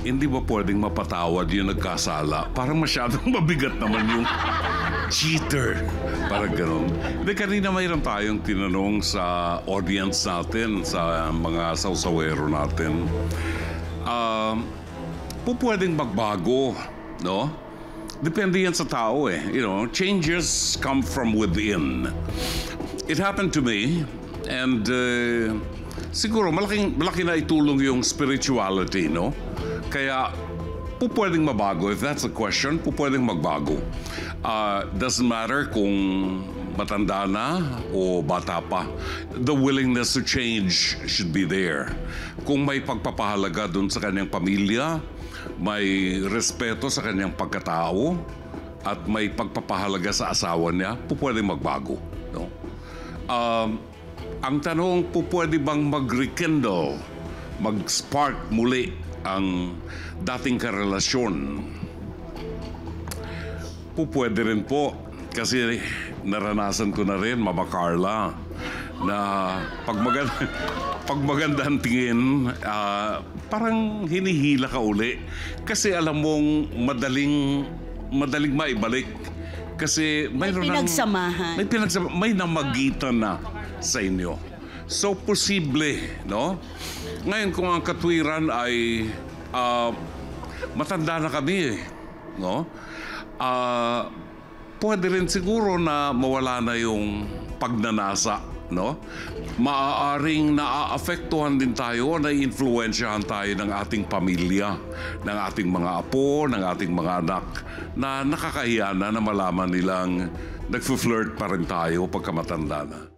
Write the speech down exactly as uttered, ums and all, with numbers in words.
hindi ba pwedeng mapatawad yung nagkasala? Parang masyadong mabigat naman yung cheater. Parang ganun. Hindi, kanina mayroon tayong tinanong sa audience natin, sa mga sausawero natin. Uh, po pwedeng magbago, no? Depende yan sa tao eh. You know, changes come from within. It happened to me, and uh, siguro malaking, malaki na itulong yung spirituality, no? Kaya po pwedeng mabago. If that's the question, po pwedeng magbago. Uh, doesn't matter kung matanda na o bata pa. The willingness to change should be there. Kung may pagpapahalaga dun sa kanyang pamilya, may respeto sa kanyang pagkatao, at may pagpapahalaga sa asawa niya, po pwedeng magbago. No? Um, ang tanong, po pwede bang mag-rekindle, mag-spark muli ang dating karelasyon? Po pwede rin po, kasi naranasan ko na rin, Mama Carla, na pag maganda, pag maganda ang tingin, uh, parang hinihila ka uli. Kasi alam mong madaling, madaling maibalik. Kasi mayroon may pinagsamahan. Ng, may pinagsamahan. May namagitan na sa inyo. So, posible, no? Ngayon, kung ang katwiran ay uh, matanda na kami, no? Uh, pwede rin siguro na mawala na yung pagnanasa, no? Maaaring naaapektuhan din tayo, naiinfluensyahan tayo ng ating pamilya, ng ating mga apo, ng ating mga anak, na nakakahiya na na malaman nilang nagfo-flirt pa rin tayo pagka matanda na.